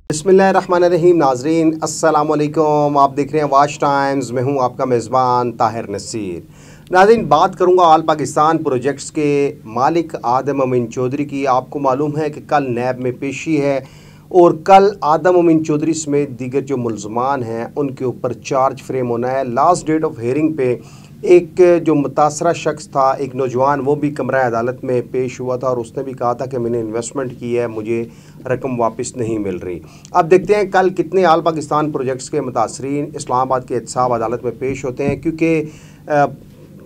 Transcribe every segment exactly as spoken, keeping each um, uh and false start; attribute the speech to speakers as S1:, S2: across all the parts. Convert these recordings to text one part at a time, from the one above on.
S1: बिस्मिल्लाहिर्रहमानिर्रहीम। नाजरीन अस्सलाम वालेकुम, आप देख रहे हैं वाच टाइम्स। मैं हूं आपका मेज़बान ताहिर नसीर। नाजरीन, बात करूंगा आल पाकिस्तान प्रोजेक्ट्स के मालिक आदम अमीन चौधरी की। आपको मालूम है कि कल नैब में पेशी है और कल आदम अमीन चौधरी समेत दीगर जो मुलजमान हैं उनके ऊपर चार्ज फ्रेम होना है। लास्ट डेट ऑफ हेयरिंग पे एक जो मुतासरा शख्स था, एक नौजवान, वो भी कमरा अदालत में पेश हुआ था और उसने भी कहा था कि मैंने इन्वेस्टमेंट की है, मुझे रकम वापस नहीं मिल रही। अब देखते हैं कल कितने आल पाकिस्तान प्रोजेक्ट्स के मुतासरीन इस्लामाबाद के एहतसाब अदालत में पेश होते हैं, क्योंकि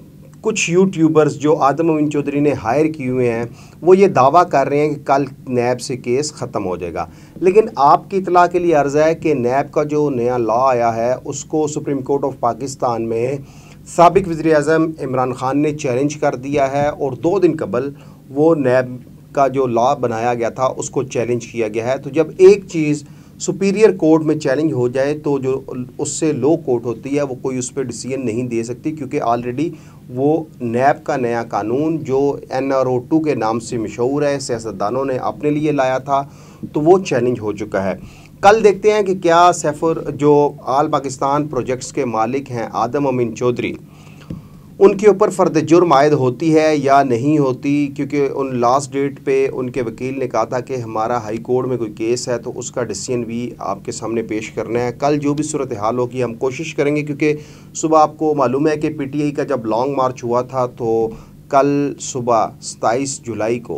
S1: कुछ यूट्यूबर्स जो आदम अमीन चौधरी ने हायर किए हुए हैं वो ये दावा कर रहे हैं कि कल नैब से केस ख़त्म हो जाएगा। लेकिन आपकी इतला के लिए अर्ज़ है कि नैब का जो नया लॉ आया है उसको सुप्रीम कोर्ट ऑफ पाकिस्तान में साबिक वज़ीर-ए-आज़म इमरान खान ने चैलेंज कर दिया है और दो दिन कबल वो नैब का जो लॉ बनाया गया था उसको चैलेंज किया गया है। तो जब एक चीज़ सुपीरियर कोर्ट में चैलेंज हो जाए तो जो उससे लो कोर्ट होती है वो कोई उस पर डिसीजन नहीं दे सकती, क्योंकि ऑलरेडी वो नैब का नया कानून जो एन आर ओ टू के नाम से मशहूर है, सियासतदानों ने अपने लिए लाया था, तो वो चैलेंज हो चुका है। कल देखते हैं कि क्या सैफुर जो आल पाकिस्तान प्रोजेक्ट्स के मालिक हैं आदम अमीन चौधरी, उनके ऊपर फ़र्द जुर्म आयद होती है या नहीं होती, क्योंकि उन लास्ट डेट पे उनके वकील ने कहा था कि हमारा हाई कोर्ट में कोई केस है तो उसका डिसीजन भी आपके सामने पेश करना है। कल जो भी सूरत हाल होगी हम कोशिश करेंगे, क्योंकि सुबह आपको मालूम है कि पी टी आई का जब लॉन्ग मार्च हुआ था तो कल सुबह सताईस जुलाई को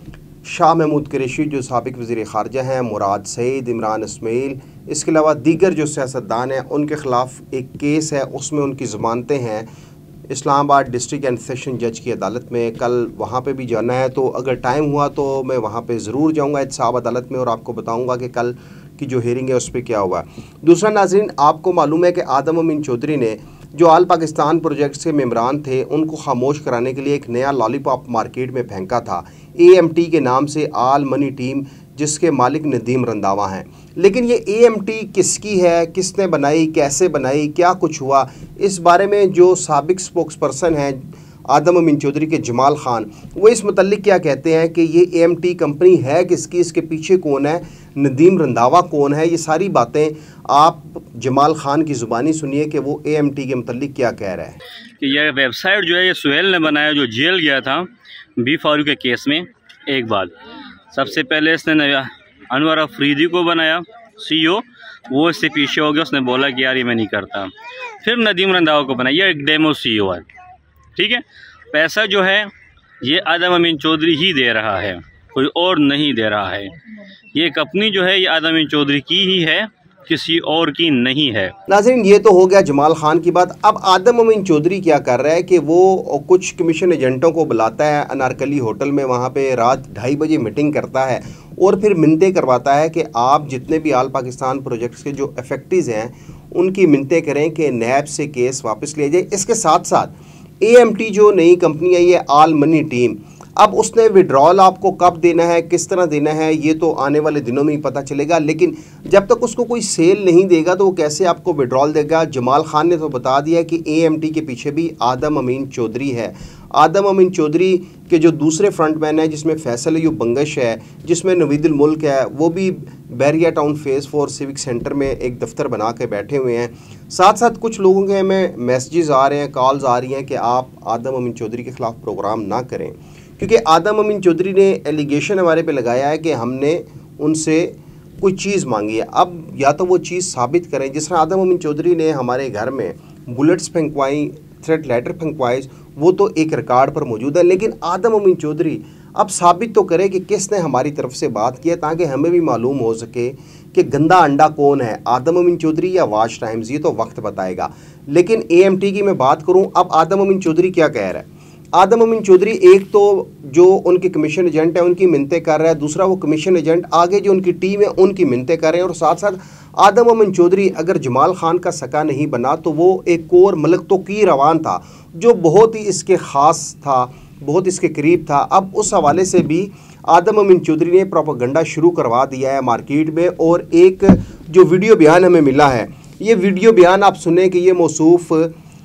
S1: शाह महमूद कुरैशी जो साबिक वज़ीर ख़ारजा हैं, मुराद सईद, इमरान इस्माइल, इसके अलावा दीगर जो सियासतदान हैं उनके ख़िलाफ़ एक केस है, उसमें उनकी ज़मानतें हैं इस्लामाबाद डिस्ट्रिक्ट एंड सेशन जज की अदालत में। कल वहाँ पे भी जाना है, तो अगर टाइम हुआ तो मैं वहाँ पे ज़रूर जाऊँगा एहतसाब अदालत में और आपको बताऊँगा कि कल की जो हेयरिंग है उस पर क्या हुआ। दूसरा नाज़रीन, आपको मालूम है कि आदम अमीन चौधरी ने जो आल पाकिस्तान प्रोजेक्ट्स के मेम्बरान थे उनको खामोश कराने के लिए एक नया लॉलीपॉप मार्केट में फेंका था, ए एम टी के नाम से, आल मनी टीम, जिसके मालिक नदीम रंधावा हैं। लेकिन ये ए एम टी किसकी है, किसने बनाई, कैसे बनाई, क्या कुछ हुआ, इस बारे में जो साबिक स्पोक्स पर्सन हैं आदम अमीन चौधरी के जमाल खान, वो इस मुतल्लिक क्या कहते हैं कि ये ए एम टी कंपनी है किसकी, इसके पीछे कौन है, नदीम रंधावा कौन है, ये सारी बातें आप जमाल खान की ज़ुबानी सुनिए कि वो ए एम टी के मुतल्लिक क्या कह रहा है।
S2: कि यह वेबसाइट जो है ये सुहेल ने बनाया, जो जेल गया था बी फारूक के केस में। एक बात, सबसे पहले इसने अनवर अफरीदी को बनाया सी ई ओ, वो इससे पीछे हो गया, उसने बोला कि यार ये मैं नहीं करता। फिर नदीम रंधावा को बनाया, ये एक डेमो सी ई ओ है, ठीक है। पैसा जो है ये आदम अमीन चौधरी ही दे रहा है, कोई और नहीं दे रहा है। ये कंपनी जो है ये आदम अमीन चौधरी की ही है, किसी और की नहीं है।
S1: नाज़रीन, ये तो हो गया जमाल खान की बात। अब आदम अमीन चौधरी क्या कर रहा है कि वो कुछ कमीशन एजेंटों को बुलाता है अनारकली होटल में, वहाँ पे रात ढाई बजे मीटिंग करता है और फिर मिन्नतें करवाता है कि आप जितने भी आल पाकिस्तान प्रोजेक्ट्स के जो इफेक्टिव हैं उनकी मिन्नतें करें कि नैब से केस वापस लिया जाए। इसके साथ साथ ए एम टी जो नई कंपनी है, ये आल मनी टीम, अब उसने विड्रॉल आपको कब देना है, किस तरह देना है, ये तो आने वाले दिनों में ही पता चलेगा। लेकिन जब तक उसको कोई सेल नहीं देगा तो वो कैसे आपको विड्रॉल देगा। जमाल खान ने तो बता दिया कि ए एम टी के पीछे भी आदम अमीन चौधरी है। आदम अमीन चौधरी के जो दूसरे फ्रंटमैन है, जिसमें फैसल अयूब बंगश है, जिसमें नवीदुल मुल्क है, वो भी Bairiya town phase four civic centre में एक दफ्तर बना के बैठे हुए हैं। साथ साथ कुछ लोगों के हमें मैसेजेस आ रहे हैं, कॉल्स आ रही हैं कि आप आदम अमीन चौधरी के ख़िलाफ़ प्रोग्राम ना करें, क्योंकि आदम अमीन चौधरी ने एलिगेशन हमारे पे लगाया है कि हमने उनसे कोई चीज़ मांगी है। अब या तो वो चीज़ साबित करें, जिस तरह आदम अमीन चौधरी ने हमारे घर में बुलेट्स फेंकवाई, थ्रेट लेटर फेंकवाई, वो तो एक रिकॉर्ड पर मौजूद है। लेकिन आदम अमीन चौधरी अब साबित तो करे कि किसने हमारी तरफ से बात की है, ताकि हमें भी मालूम हो सके कि गंदा अंडा कौन है, आदम अमीन चौधरी या वाच टाइम्स, ये तो वक्त बताएगा। लेकिन ए एम टी की मैं बात करूं, अब आदम अमीन चौधरी क्या कह रहा है। आदम अमीन चौधरी एक तो जो उनके कमीशन एजेंट है उनकी मिन्नतें कर रहा है, दूसरा वो कमीशन एजेंट आगे जो उनकी टीम है उनकी मिन्नतें कर रहे हैं, और साथ साथ आदम अमीन चौधरी अगर जमाल खान का सका नहीं बना तो वो एक और मलक तोकी रवान था जो बहुत ही इसके ख़ास था, बहुत इसके करीब था। अब उस हवाले से भी आदम अमीन चौधरी ने प्रोपेगेंडा शुरू करवा दिया है मार्केट में। और एक जो वीडियो बयान हमें मिला है, ये वीडियो बयान आप सुने कि ये मौसूफ़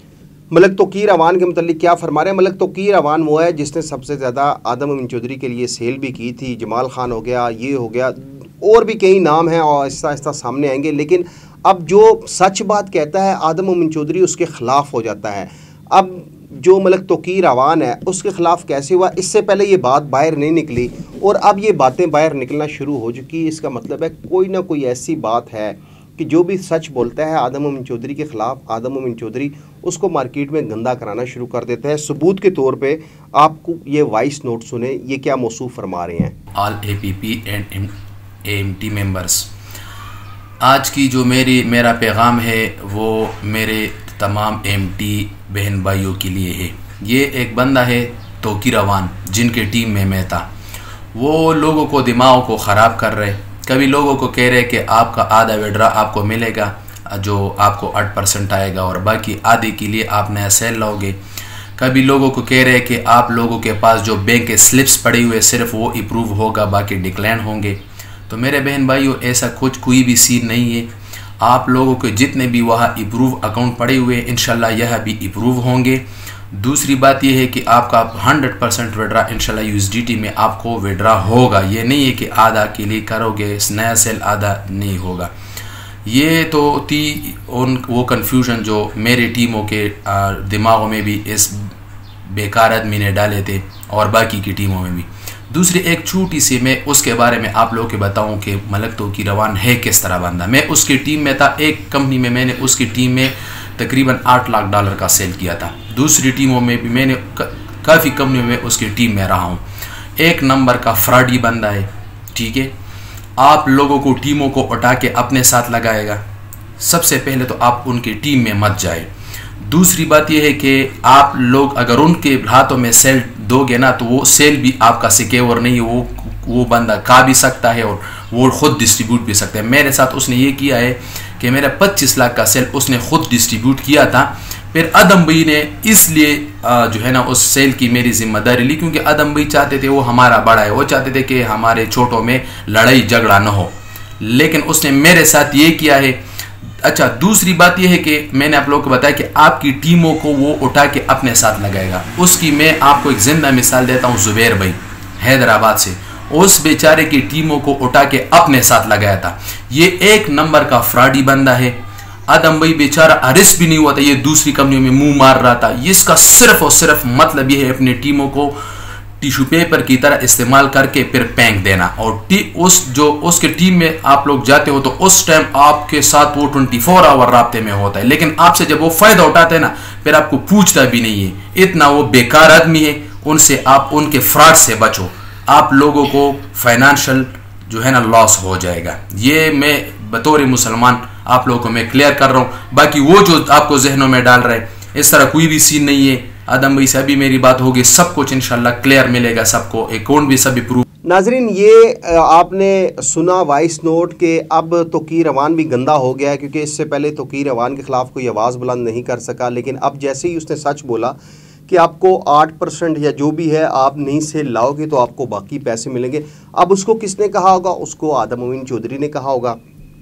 S1: मलिक तौकीर अवान के मतलब क्या फरमा रहे हैं? मलिक तौकीर अवान वो है जिसने सबसे ज़्यादा आदम अमीन चौधरी के लिए सेल भी की थी। जमाल खान हो गया, ये हो गया, और भी कई नाम हैं और आहिस्ता आहिस्ता सामने आएंगे। लेकिन अब जो सच बात कहता है आदम अमीन चौधरी उसके ख़िलाफ़ हो जाता है। अब जो मलिक तौकीर अवान है उसके ख़िलाफ़ कैसे हुआ? इससे पहले ये बात बाहर नहीं निकली और अब ये बातें बाहर निकलना शुरू हो चुकी। इसका मतलब है कोई ना कोई ऐसी बात है कि जो भी सच बोलता है आदम अमीन चौधरी के ख़िलाफ़, आदम अमीन चौधरी उसको मार्केट में गंदा कराना शुरू कर देता है। सबूत के तौर पे आपको ये वॉइस नोट सुने, ये क्या मौसूफ फरमा रहे हैं।
S3: All A P P and A M T members, आज की जो मेरी मेरा पैगाम है वो मेरे तमाम एम टी बहन भाइयों के लिए है। ये एक बंदा है तौकीर अवान जिनके टीम में मैं था। वो लोगों को दिमाग को ख़राब कर रहे, कभी लोगों को कह रहे कि आपका आधा विड्रा आपको मिलेगा जो आपको आठ परसेंट आएगा और बाकी आधे के लिए आप नया सेल लाओगे। कभी लोगों को कह रहे कि आप लोगों के पास जो बैंक के स्लिप्स पड़े हुए सिर्फ वो अप्रूव होगा, बाकी डिक्लाइन होंगे। तो मेरे बहन भाइयों, ऐसा कुछ कोई भी सीन नहीं है। आप लोगों के जितने भी वहाँ अप्रूव अकाउंट पड़े हुए इंशाल्लाह यह भी अप्रूव होंगे। दूसरी बात यह है कि आपका हंड्रेड परसेंट विड्रा इंशाल्लाह यूएसडीटी में आपको विड्रा होगा। ये नहीं है कि आधा के लिए करोगे इस नया सेल आधा नहीं होगा। ये तो थी उन वो कन्फ्यूजन जो मेरे टीमों के दिमागों में भी इस बेकार आदमी ने डाले थे और बाकी की टीमों में भी। दूसरी एक छोटी सी मैं उसके बारे में आप लोगों को बताऊं कि मलिक तौकीर अवान है किस तरह बंदा। मैं उसकी टीम में था, एक कंपनी में मैंने उसकी टीम में तकरीबन आठ लाख डॉलर का सेल किया था। दूसरी टीमों में भी मैंने काफ़ी कंपनियों में उसकी टीम में रहा हूँ। एक नंबर का फ्रॉडी बंदा है, ठीक है। आप लोगों को टीमों को उठा के अपने साथ लगाएगा। सबसे पहले तो आप उनकी टीम में मत जाए। दूसरी बात यह है कि आप लोग अगर उनके हाथों में सेल दोगे ना तो वो सेल भी आपका सिक्योर नहीं है। वो वो बंदा खा भी सकता है और वो खुद डिस्ट्रीब्यूट भी सकता है। मेरे साथ उसने ये किया है कि मेरा पच्चीस लाख का सेल उसने खुद डिस्ट्रीब्यूट किया था। फिर आदम भाई ने इसलिए जो है ना उस सेल की मेरी जिम्मेदारी ली क्योंकि आदम भाई चाहते थे वो हमारा बड़ा है, वो चाहते थे कि हमारे छोटों में लड़ाई झगड़ा न हो, लेकिन उसने मेरे साथ ये किया है। अच्छा, दूसरी बात यह है कि मैंने आप लोगों को बताया कि आपकी टीमों को वो उठा के अपने साथ लगाएगा। उसकी मैं आपको एक जिंदा मिसाल देता हूँ। जुबैर भाई हैदराबाद से, उस बेचारे की टीमों को उठा के अपने साथ लगाया था। ये एक नंबर का फ्रॉडी बंदा है। आदम भाई बेचारा अरेस्ट भी नहीं हुआ था, ये दूसरी कंपनियों में मुंह मार रहा था। इसका सिर्फ और सिर्फ मतलब ये है अपनी टीमों को टिश्यू पेपर की तरह इस्तेमाल करके फिर पैंक देना। और टी उस जो उसके टीम में आप लोग जाते हो तो उस टाइम आपके साथ वो ट्वेंटी फोर आवर राब्ते में होता है, लेकिन आपसे जब वो फायदा उठाते हैं ना फिर आपको पूछता भी नहीं है। इतना वो बेकार आदमी है। उनसे आप उनके फ्रॉड से बचो, आप लोगों को फाइनेंशियल जो है ना लॉस हो जाएगा। ये मैं बतौर मुसलमान आप लोगों को मैं क्लियर कर रहा हूँ। बाकी वो जो आपको जहनों में डाल रहे इस तरह कोई भी सीन नहीं है। आदम भाई से अभी मेरी बात होगी, सब कुछ इंशाल्लाह क्लियर मिलेगा, सबको अकाउंट भी सभी प्रूफ।
S1: नाजरीन, ये आपने सुना वॉइस नोट के अब तौकीर अवान भी गंदा हो गया है क्योंकि इससे पहले तौकीर अवान के ख़िलाफ़ कोई आवाज़ बुलंद नहीं कर सका। लेकिन अब जैसे ही उसने सच बोला कि आपको आठ परसेंट या जो भी है आप नहीं से लाओगे तो आपको बाकी पैसे मिलेंगे, अब उसको किसने कहा होगा? उसको आदम अमीन चौधरी ने कहा होगा।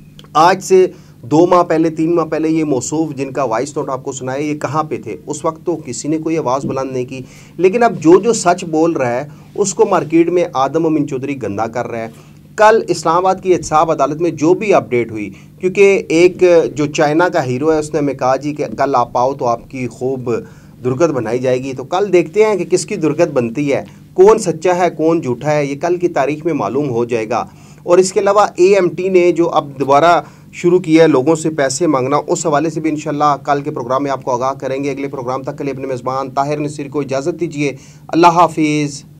S1: आज से दो माह पहले, तीन माह पहले ये मौसूफ जिनका वॉइस नोट आपको सुनाया ये कहाँ पे थे? उस वक्त तो किसी ने कोई आवाज़ बुलंद नहीं की। लेकिन अब जो जो सच बोल रहा है उसको मार्केट में आदम अमीन चौधरी गंदा कर रहा है। कल इस्लामाबाद की एहतसाब अदालत में जो भी अपडेट हुई, क्योंकि एक जो चाइना का हीरो है उसने हमें कहा जी कि कल आप आओ तो आपकी खूब दुर्गत बनाई जाएगी। तो कल देखते हैं कि किसकी दुर्गत बनती है, कौन सच्चा है कौन झूठा है, ये कल की तारीख में मालूम हो जाएगा। और इसके अलावा ए एम टी ने जो अब दोबारा शुरू किया है लोगों से पैसे मांगना, उस हवाले से भी इंशाल्लाह कल के प्रोग्राम में आपको आगाह करेंगे। अगले प्रोग्राम तक के लिए अपने मेज़बान ताहिर नसीर को इजाज़त दीजिए। अल्लाह हाफिज़।